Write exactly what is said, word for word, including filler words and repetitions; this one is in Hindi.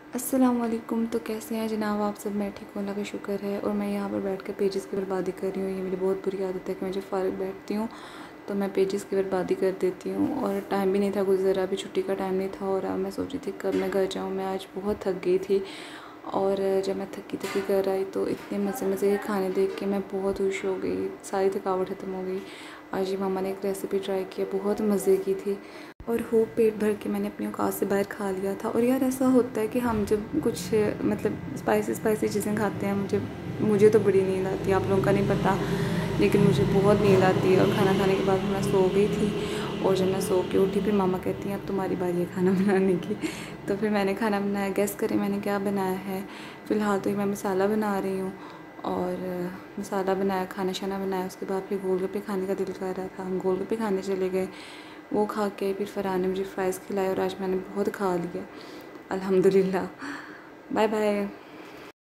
अस्सलाम वालेकुम। तो कैसे हैं जनाब आप सब? मैं ठीक हूँ, अल्लाह का शुक्र है। और मैं यहाँ पर बैठ कर पेजेस की बर्बादी कर रही हूँ। ये मेरी बहुत बुरी आदत है कि मैं जब फ़ारिग बैठती हूँ तो मैं पेजेस की बर्बादी कर देती हूँ। और टाइम भी नहीं था गुज़रा, अभी छुट्टी का टाइम नहीं था। और अब मैं सोच रही थी कब मैं घर जाऊँ। मैं आज बहुत थक गई थी और जब मैं थकी थकी कर आई तो इतने मज़े मज़े के खाने देख के मैं बहुत खुश हो गई, सारी थकावट ख़त्म हो गई। आज ही मामा ने एक रेसिपी ट्राई किया, बहुत मज़े की थी और हो पेट भर के मैंने अपनी औकात से बाहर खा लिया था। और यार ऐसा होता है कि हम जब कुछ मतलब स्पाइसी स्पाइसी चीज़ें खाते हैं, मुझे मुझे तो बड़ी नींद आती है, आप लोगों का नहीं पता, लेकिन मुझे बहुत नींद आती है। और खाना खाने के बाद मैं सो गई थी और जब मैं सो के उठी फिर मामा कहती हैं अब तुम्हारी बारी है खाना बनाने की। तो फिर मैंने खाना बनाया। गेस करें मैंने क्या बनाया है? फ़िलहाल तो मैं मसाला बना रही हूँ और मसाला बनाया, खाना शाना बनाया। उसके बाद फिर गोलगप्पे खाने का दिल कर रहा था, हम गोलगप्पे खाने चले गए। वो खा के फिर फ़रहान ने मुझे फ़्राइज़ खिलाए और आज मैंने बहुत खा लिया अल्हम्दुलिल्लाह। Bye bye.